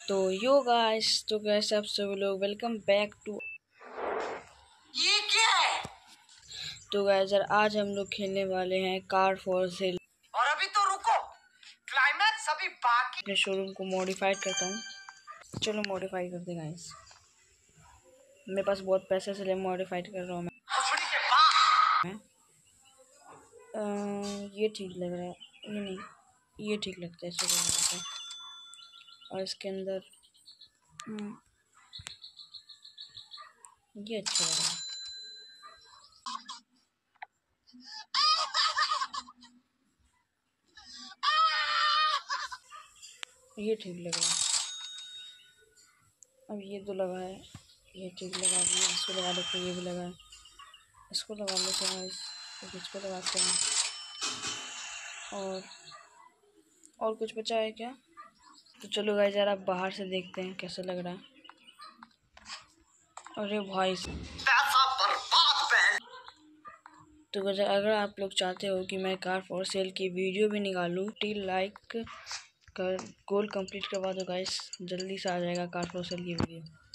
तो yo guys, तो कैसे आप सभी लोग, वेलकम बैक टू। ये क्या है? तो गाइस यार, आज हम लोग खेलने वाले हैं कार फॉर सेल। और अभी तो रुको, क्लाइमैक्स अभी बाकी। अपने शोरूम को मॉडिफाइड करता हूँ। चलो मॉडिफाई करते हैं गाइस। मेरे पास बहुत पैसे इसलिए मॉडिफाइड कर रहा हूँ मैं। ये ठीक लग रहा है, ये नहीं, ये ठीक लगता है। चलो और इसके अंदर ये अच्छा लग रहा है। ये ठीक लग रहा है। अब ये तो लगा है, ये ठीक लगा। अब ये इसको लगा देते, ये भी लगा है, इसको लगा लेते हैं। इसको लगाते हैं। और कुछ बचा है क्या? तो चलो गाइस यार, आप बाहर से देखते हैं कैसा लग रहा है। अरे भाई, पैसा बर्बाद पहन। तो गाइस अगर आप लोग चाहते हो कि मैं कार फॉर सेल की वीडियो भी निकालूं, टिल लाइक कर गोल कंप्लीट करवा दो गाइस, जल्दी से आ जाएगा कार फॉर सेल की वीडियो।